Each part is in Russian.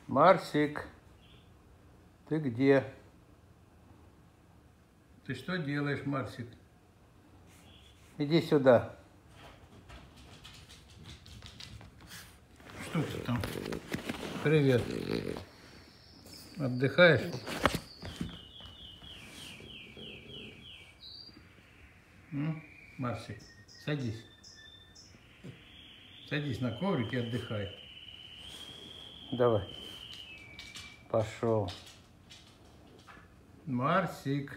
Марсик, ты где? Ты что делаешь, Марсик? Иди сюда. Что ты там? Привет. Отдыхаешь? Марсик, садись. Садись на коврик и отдыхай. Давай. Пошел. Марсик.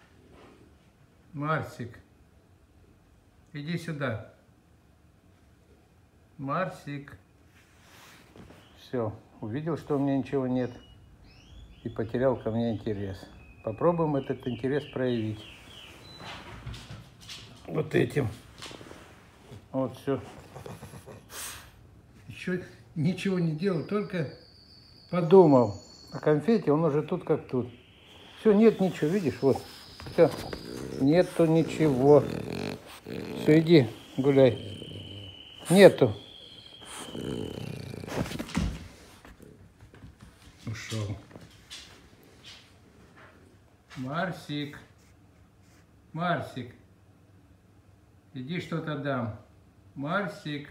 Марсик. Иди сюда. Марсик. Все. Увидел, что у меня ничего нет. И потерял ко мне интерес. Попробуем этот интерес проявить. Вот этим. Вот все. Еще ничего не делал, только подумал о конфете, он уже тут как тут. Все, нет ничего, видишь, вот. Все, нету ничего. Все, иди гуляй. Нету. Ушел. Марсик. Марсик. Иди что-то дам. Марсик.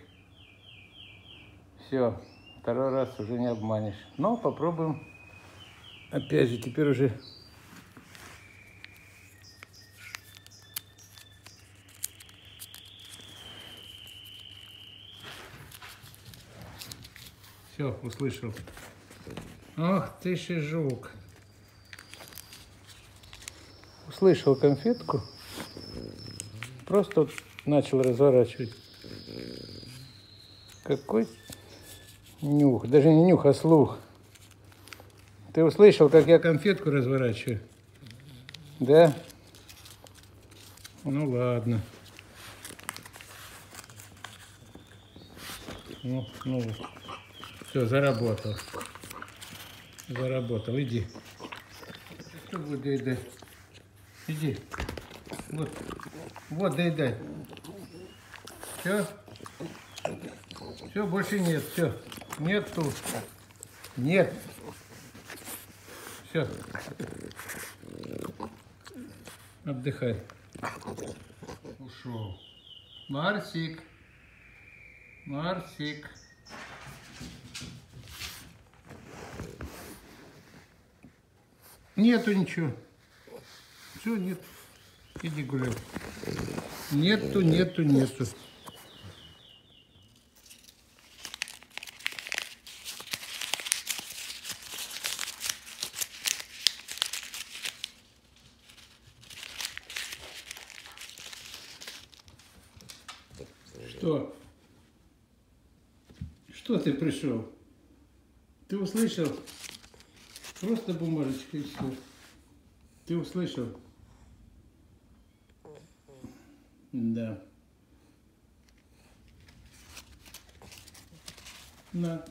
Все, второй раз уже не обманешь. Но попробуем. Опять же, теперь уже... Все, услышал. Ох ты ж и жук. Услышал конфетку. Просто вот начал разворачивать. Какой нюх. Даже не нюх, а слух. Ты услышал, как я конфетку разворачиваю? Да? Ну ладно. Ну. Все, заработал. Заработал. Иди. Что будет доедать? Иди. Вот доедай. Все. Все, больше нет. Все. Нету. Нет. Все. Отдыхай. Ушел. Марсик. Марсик. Нету ничего. Все, нет. Иди гуляй. Нету. Что? Что ты пришел? Ты услышал? Просто бумажечка и все. Ты услышал? Да. На.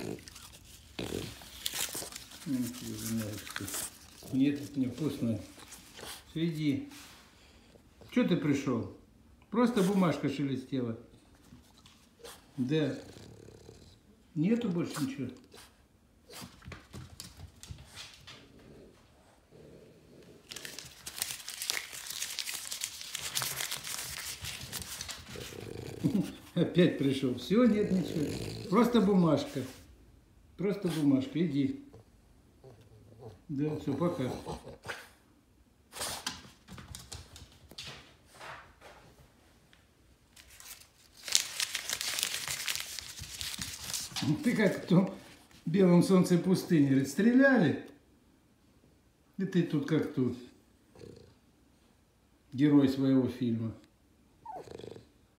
Нет, это невкусно. Иди. Что ты пришел? Просто бумажка шелестела. Да. Нету больше ничего. Опять пришел. Все, нет ничего. Просто бумажка. Просто бумажка. Иди. Да, все, пока. Ты как в том белом солнце пустыни. Говорит, стреляли? И ты тут как тут. Герой своего фильма.